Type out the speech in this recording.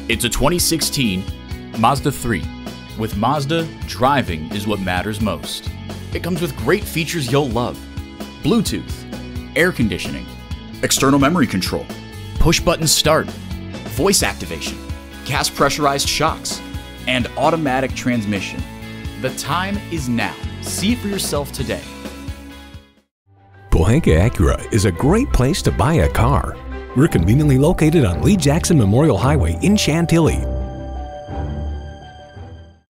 It's a 2016 Mazda 3. With Mazda, driving is what matters most. It comes with great features you'll love. Bluetooth, air conditioning, external memory control, push-button start, voice activation, gas pressurized shocks, and automatic transmission. The time is now. See it for yourself today. Pohanka Acura is a great place to buy a car. We're conveniently located on Lee Jackson Memorial Highway in Chantilly.